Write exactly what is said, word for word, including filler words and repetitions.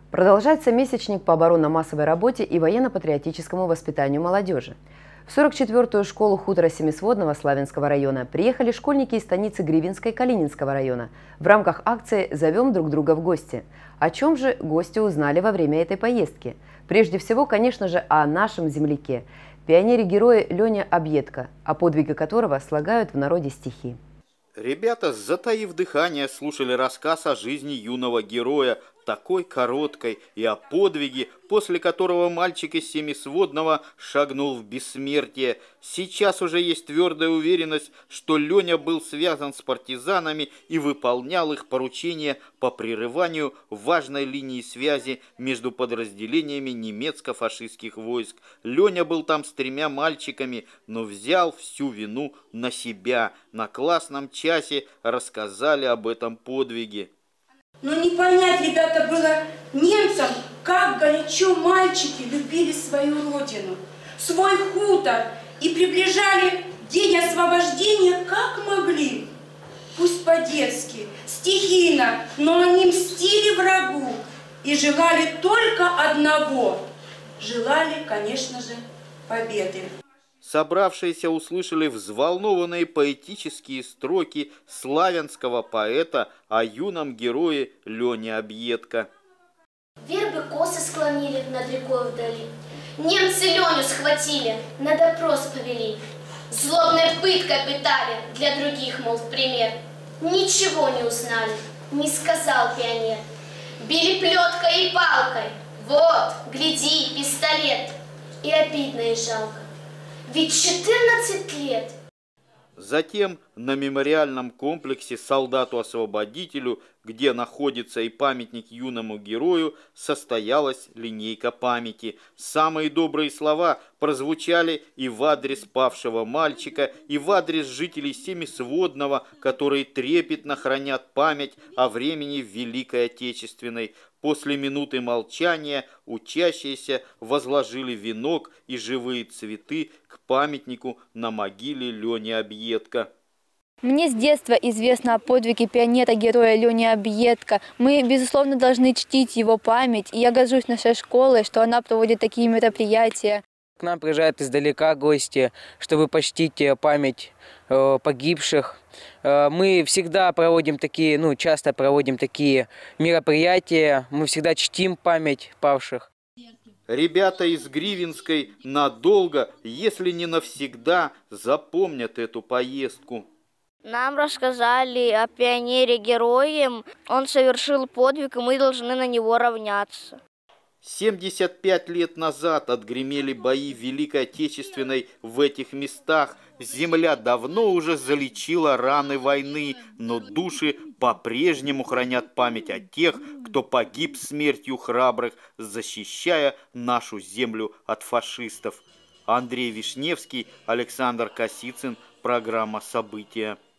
Продолжается месячник по оборонно-массовой работе и военно-патриотическому воспитанию молодежи. В сорок четвёртую школу хутора Семисводного Славянского района приехали школьники из станицы Гривинской Калининского района в рамках акции «Зовем друг друга в гости». О чем же гости узнали во время этой поездки? Прежде всего, конечно же, о нашем земляке, пионере-герое Лене Объедко, о подвиге которого слагают в народе стихи. Ребята, затаив дыхание, слушали рассказ о жизни юного героя, такой короткой, и о подвиге, после которого мальчик из Семисводного шагнул в бессмертие. Сейчас уже есть твердая уверенность, что Леня был связан с партизанами и выполнял их поручения по прерыванию важной линии связи между подразделениями немецко-фашистских войск. Леня был там с тремя мальчиками, но взял всю вину на себя. На классном часе рассказали об этом подвиге. Но не понять, ребята, было немцам, как горячо мальчики любили свою родину, свой хутор и приближали день освобождения как могли. Пусть по-детски, стихийно, но они мстили врагу и желали только одного. Желали, конечно же, победы. Собравшиеся услышали взволнованные поэтические строки славянского поэта о юном герое Лене Объедко. Вербы косы склонили над рекой вдали. Немцы Леню схватили, на допрос повели. Злобной пыткой пытали, для других, мол, в пример. Ничего не узнали, не сказал пионер. Били плеткой и палкой. Вот, гляди, пистолет. И обидно, и жалко. Ведь четырнадцать лет. Затем на мемориальном комплексе солдату-освободителю, где находится и памятник юному герою, состоялась линейка памяти. Самые добрые слова прозвучали и в адрес павшего мальчика, и в адрес жителей Семисводного, которые трепетно хранят память о времени Великой Отечественной. После минуты молчания учащиеся возложили венок и живые цветы к памятнику на могиле Лени Объедко. Мне с детства известно о подвиге пионера-героя Лени Объедко. Мы, безусловно, должны чтить его память. И я горжусь нашей школой, что она проводит такие мероприятия. К нам приезжают издалека гости, чтобы почтить память э, погибших. Э, мы всегда проводим такие, ну, часто проводим такие мероприятия. Мы всегда чтим память павших. Ребята из Гривинской надолго, если не навсегда, запомнят эту поездку. Нам рассказали о пионере-герое. Он совершил подвиг, и мы должны на него равняться. семьдесят пять лет назад отгремели бои Великой Отечественной в этих местах. Земля давно уже залечила раны войны, но души по-прежнему хранят память о тех, кто погиб смертью храбрых, защищая нашу землю от фашистов. Андрей Вишневский, Александр Косицын. Программа «События».